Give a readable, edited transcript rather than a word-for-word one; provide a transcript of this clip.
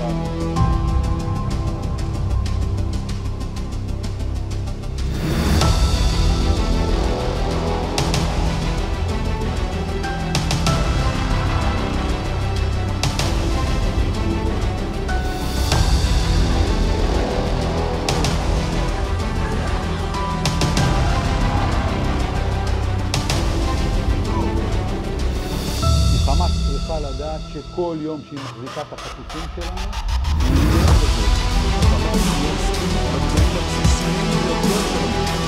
חמאס צריכה לדעת שכל יום שהיא מחזיקה את החטופים שלנו, חמאס יסכים בתנאים הבסיסיים ביותר שלנו.